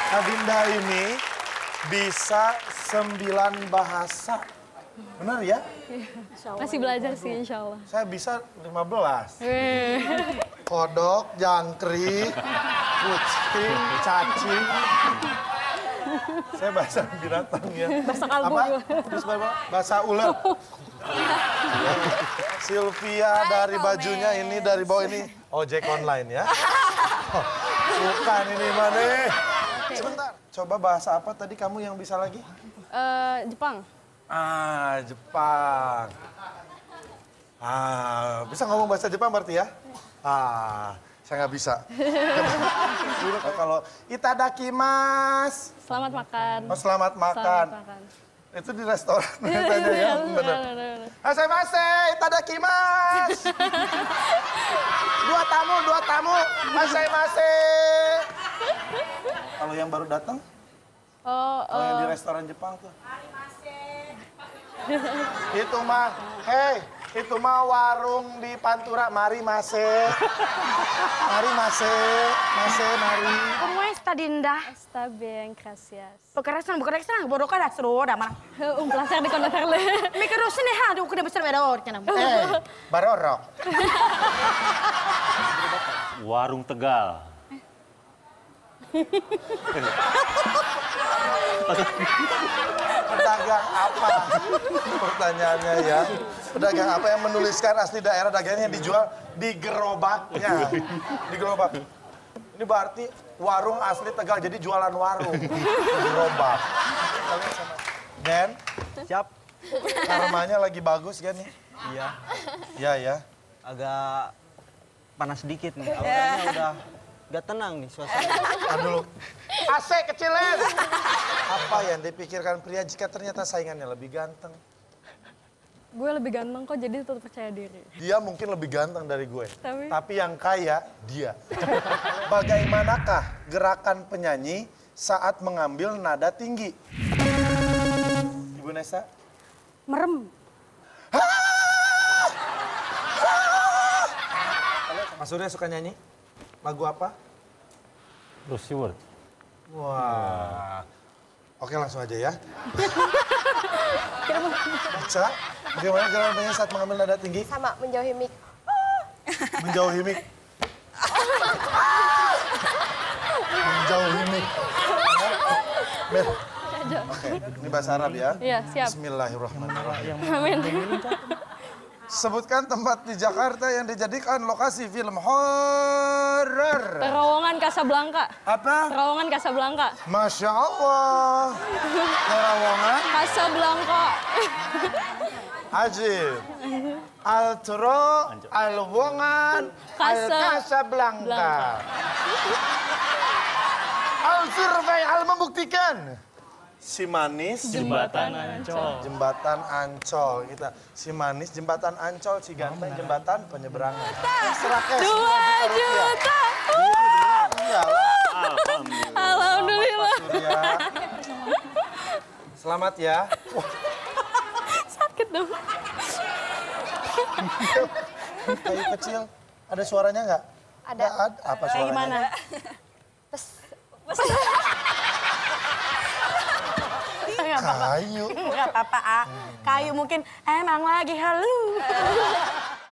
Adinda ini bisa 9 bahasa. Benar ya? Masih belajar sih, insya Allah. Saya bisa 15. Kodok, jangkrik, kucing, cacing. Saya bahasa binatang ya. Bahasa kalbu Apa? juga. Terus bahasa ular. Sylvia dari bajunya ini, dari bawah ini ojek online ya. Oh, bukan ini mana? Sebentar, coba bahasa apa tadi kamu yang bisa lagi? Jepang. Ah, Jepang. Ah, bisa ngomong bahasa Jepang berarti ya? Ah, saya nggak bisa. Kalau itadakimasu. Selamat makan. Oh, selamat makan. Selamat makan. Itu di restoran biasanya ya, benar. Hasemase, itadakimasu. Dua tamu. Hasemase. Kalau yang baru datang? Kalau yang di restoran Jepang tuh. Itu mah, itu mah warung di Pantura. Mari mase. Mari mase, mari. ¿Cómo está, Dinda? Está bien, gracias. Bukan restoran, bodoh kan seru, dah mana? Un placer de conocerle. Me quedo sin dejar, aku udah besar bedor, kan? Barorok. Warung Tegal. Pedagang apa? Pertanyaannya ya. Pedagang apa yang menuliskan asli daerah dagangnya dijual di gerobaknya. Di gerobak. Ini berarti warung asli Tegal, jadi jualan warung. Di gerobak. Den, Siap. karmanya lagi bagus kan nih? Iya. Iya ya. Agak panas sedikit nih. Auranya udah gak tenang nih suasana. Tahan dulu. AC kecilin! Apa yang dipikirkan pria jika ternyata saingannya lebih ganteng? Gue lebih ganteng kok, jadi tetap percaya diri. Dia mungkin lebih ganteng dari gue. Tapi yang kaya, dia. Bagaimanakah gerakan penyanyi saat mengambil nada tinggi? Ibu Nesa? Merem. Mas Surya suka nyanyi? Lagu apa? Lucy Ward. Wah. Oke, langsung aja ya. Baca, bagaimana gerakan penyanyi saat mengambil nada tinggi? Sama, menjauhi mic. Menjauhi mic. Menjauhi mic. Oke, ini bahasa Arab ya? Iya, siap. Bismillahirrahmanirrahim. Amin. Sebutkan tempat di Jakarta yang dijadikan lokasi film horor. Terowongan Casablanca. Apa? Terowongan Casablanca. Masya Allah. Terowongan. Casablanca. Ajib. Altro, Alwongan, Al-Casablanca. Al-Survey, Al-membuktikan. Si manis. Jembatan Ancol. Jembatan Ancol. Kita si manis, jembatan Ancol, si ganteng, jembatan penyeberangan. 2 juta. Iya. Alhamdulillah. Pak Surya. Selamat ya. Sakit dong. Kayu kecil, ada suaranya nggak? Ada. Apa suaranya? Gimana? Kayu. Enggak apa-apa, Kayu mungkin emang lagi halu.